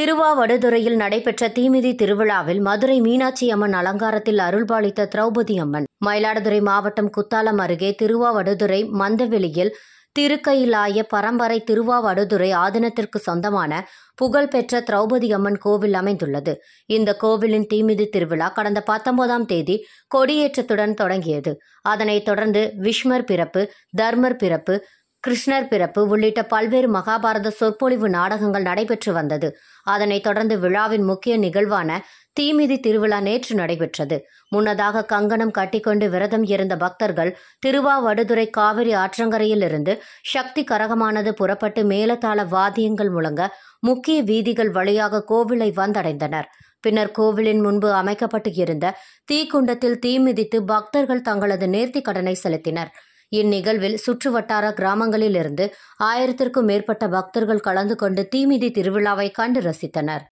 திருவாவடுதுறையில் நடைபெற்ற தீமிதி திருவிழாவில் மதுரை மீனாட்சி அம்மன் அலங்காரத்தில் அருள்பாலித்த திரௌபதி அம்மன். மயிலாடுதுறை மாவட்டம் குத்தாலம் அருகே திருவாவடுதுறை மந்தவெளியில் திருக்கயிலாய பரம்பரை திருவாவடுதுறை ஆதீனத்திற்கு சொந்தமான புகழ்பெற்ற திரௌபதி அம்மன் கோவில் அமைந்துள்ளது. இந்த கோவிலின் தீமிதி திருவிழா கடந்த 19ஆம் தேதி கொடியேற்றத்துடன் தொடங்கியது. அதனைத் தொடர்ந்து விஷ்மர் பிறப்பு, தர்மர் பிறப்பு, கிருஷ்ணர் பிறப்பு உள்ளிட்ட பல்வேறு மகாபாரத சொற்பொழிவு நாடகங்கள் நடைபெற்று வந்தது. அதனைத் தொடர்ந்து விழாவின் முக்கிய நிகழ்வான தீமிதி திருவிழா நேற்று நடைபெற்றது. முன்னதாக கங்கணம் கட்டிக்கொண்டு விரதம் இருந்த பக்தர்கள் திருவாவடுதுறை காவிரி ஆற்றங்கரையில் இருந்து சக்தி கரகமானது புறப்பட்டு மேலதாள வாத்தியங்கள் முழங்க முக்கிய வீதிகள் வழியாக கோவிலை வந்தடைந்தனர். பின்னர் கோவிலின் முன்பு அமைக்கப்பட்டு இருந்த தீக்குண்டத்தில் தீ மிதித்து பக்தர்கள் தங்களது நேர்த்திக் கடனை செலுத்தினர். இந்நிகழ்வில் சுற்றுவட்டார கிராமங்களில் இருந்து 1000க்கும் மேற்பட்ட பக்தர்கள் கலந்து கொண்டு தீமிதி திருவிழாவை கண்டு ரசித்தனர்.